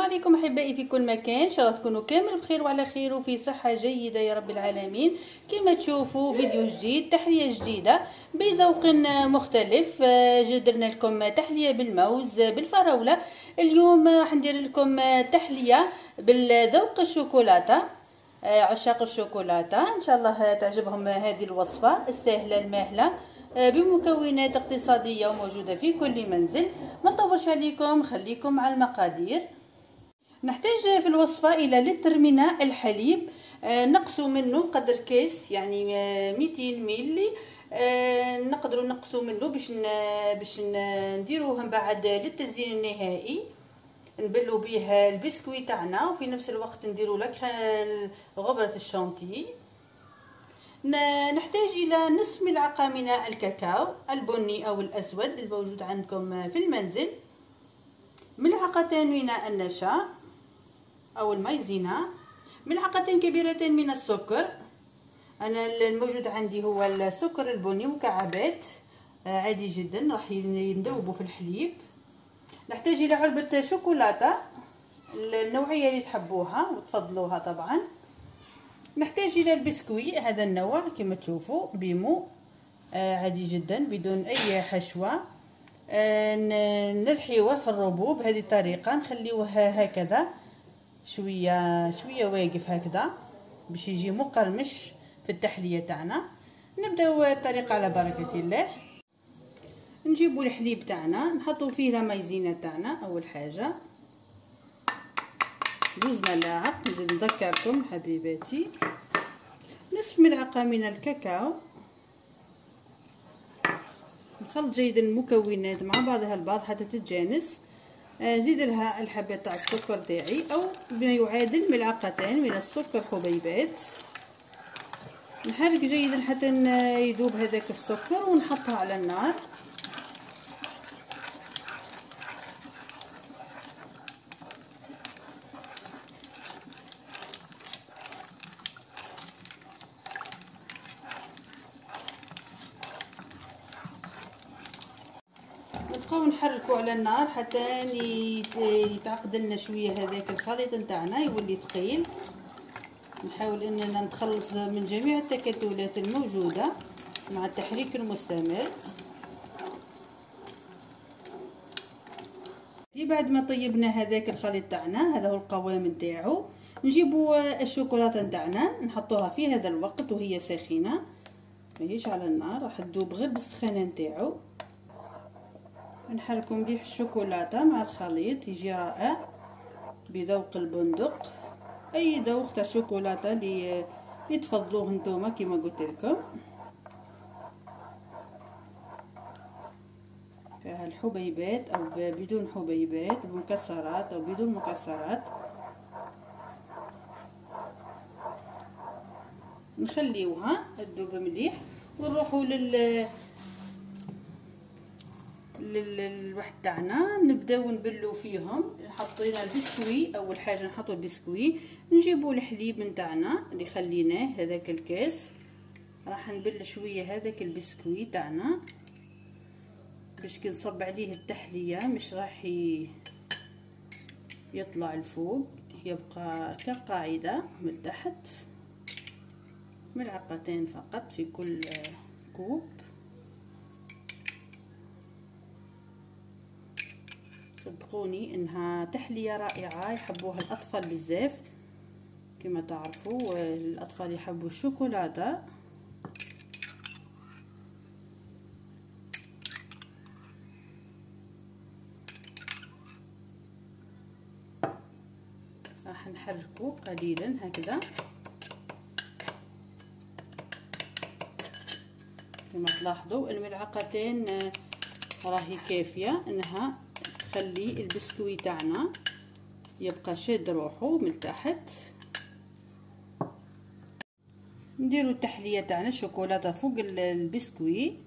عليكم احبائي في كل مكان، ان شاء الله تكونوا كامل بخير وعلى خير وفي صحه جيده يا رب العالمين. كما تشوفوا فيديو جديد، تحليه جديده بذوق مختلف. درنا لكم تحليه بالموز بالفراوله. اليوم راح ندير لكم تحليه بالذوق الشوكولاته. عشاق الشوكولاته ان شاء الله تعجبهم هذه الوصفه السهله الماهله بمكونات اقتصاديه وموجوده في كل منزل. ما نطولش عليكم، خليكم مع المقادير. نحتاج في الوصفة إلى لتر من الحليب، نقصوا منه قدر كيس، يعني 200 ملي. نقدروا نقصوا منه باش نديروه من بعد للتزيين النهائي. نبلوا به البسكوي تاعنا وفي نفس الوقت نديروا لك غبرة الشانتي. نحتاج إلى نصف ملعقة من الكاكاو البني أو الأسود الموجود عندكم في المنزل، ملعقتان من النشا أو المايزينا، ملعقتين كبيرتين من السكر. أنا الموجود عندي هو السكر البني مكعبات عادي جدا، راح يندوبوا في الحليب. نحتاج إلى علبة شوكولاتة النوعية اللي تحبوها وتفضلوها طبعا. نحتاج إلى البسكوي هذا النوع كما تشوفوا بيمو عادي جدا بدون أي حشوة. نلحيوه في الربوب بهذه الطريقة، نخليوه هكذا شويه شويه واقف هكذا باش يجي مقرمش في التحليه تاعنا. نبداو الطريقه على بركه الله. نجيبوا الحليب تاعنا نحطوا فيه لا مايزينا تاعنا. اول حاجه 2 ملاعق، نزيد نذكركم حبيباتي نصف ملعقه من الكاكاو. نخلط جيدا المكونات مع بعضها البعض حتى تتجانس. زيد لها الحبة تاع السكر تاعي او بما يعادل ملعقتين من السكر حبيبات. نحرك جيدا حتى يذوب هذاك السكر ونحطها على النار. نبقاو نحركوا على النار حتى يتعقد لنا شويه هذاك الخليط نتاعنا يولي ثقيل. نحاول اننا نتخلص من جميع التكتلات الموجوده مع التحريك المستمر. بعد ما طيبنا هذاك الخليط تاعنا، هذا هو القوام نتاعو، نجيبوا الشوكولاته نتاعنا نحطوها في هذا الوقت وهي ساخنه، ماهيش على النار، راح تذوب غير بالسخانه نتاعو. نحركوا مليح الشوكولاته مع الخليط يجي رائع بذوق البندق، اي ذوق تاع شوكولاته اللي تفضلوه نتوما كما قلت لكم. فيها الحبيبات او بدون حبيبات، بمكسرات او بدون مكسرات. نخليوها تذوب مليح ونروحوا للوحد تاعنا، نبداو نبلو فيهم. حطينا البسكوي، اول حاجه نحطوا البسكوي، نجيبوا الحليب نتاعنا اللي خليناه هذاك الكاس، راح نبل شويه هذاك البسكوي تاعنا باش كي نصب عليه التحليه مش راح يطلع الفوق، يبقى كقاعده من تحت. ملعقتين فقط في كل كوب. صدقوني انها تحليه رائعه يحبوها الاطفال بزاف، كما تعرفوا الاطفال يحبوا الشوكولاته. راح نحركه قليلا هكذا كما تلاحظوا. الملعقتين راهي كافيه انها تخلي البسكوي تاعنا يبقى شاد روحه من تحت. نديروا التحليه تاعنا الشوكولاته فوق البسكوي.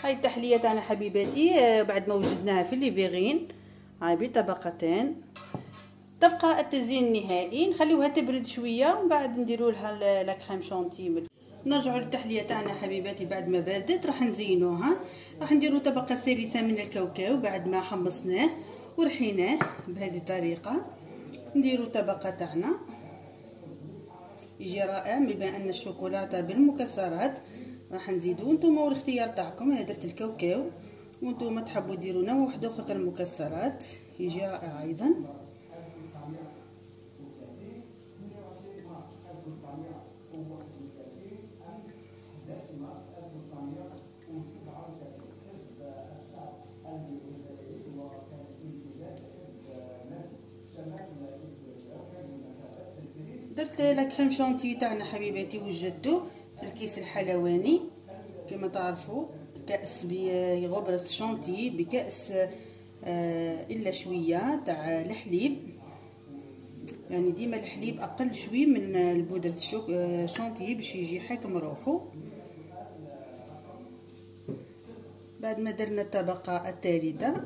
هاي التحليه تاعنا حبيباتي بعد ما وجدناها في ليفيغين، هاي بطبقتين. تبقى التزيين النهائي، نخليوها تبرد شويه ومن بعد نديروا لها لا كريم شونتي. نرجعوا للتحليه تاعنا حبيباتي بعد ما بردت، راح نزينوها. راح نديروا طبقه ثالثه من الكاوكاو بعد ما حمصناه ورحيناه بهذه الطريقه. نديروا طبقه تاعنا يجي رائع. بما ان الشوكولاته بالمكسرات راح نزيدو، نتوما والاختيار تاعكم. انا درت الكاوكاو وانتوما تحبوا ديروا نوع واحد اخر المكسرات يجي رائع ايضا. درت لا كريم شونتي تاعنا حبيباتي وجدته في الكيس الحلواني كما تعرفوا، كأس بغبرة شونتي بكأس الا شويه تاع الحليب، يعني ديما الحليب اقل شوي من البودره شونتي باش يجي حاكم روحو. بعد ما درنا الطبقه الثالثه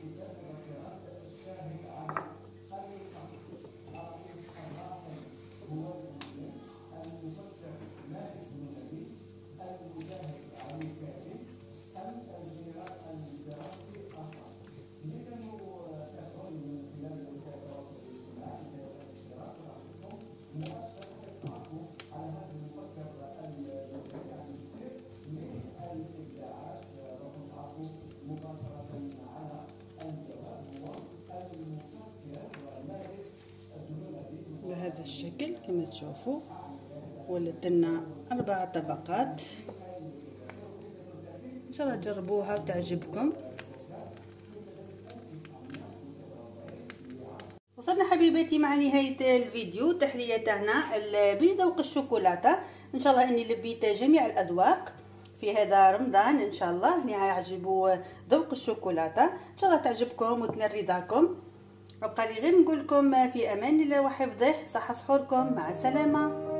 بهذا الشكل كما تشوفوا، ولات لنا 4 طبقات. ان شاء الله تجربوها وتعجبكم. وصلنا حبيباتي مع نهايه الفيديو. التحليه تاعنا بذوق الشوكولاته، ان شاء الله اني لبيت جميع الاذواق في هذا رمضان. ان شاء الله اللي يعجبوا ذوق الشوكولاته ان شاء الله تعجبكم وتنال رضاكم. وبقى لي غير نقول لكم في امان الله وحفظه. صحه سحوركم، مع السلامه.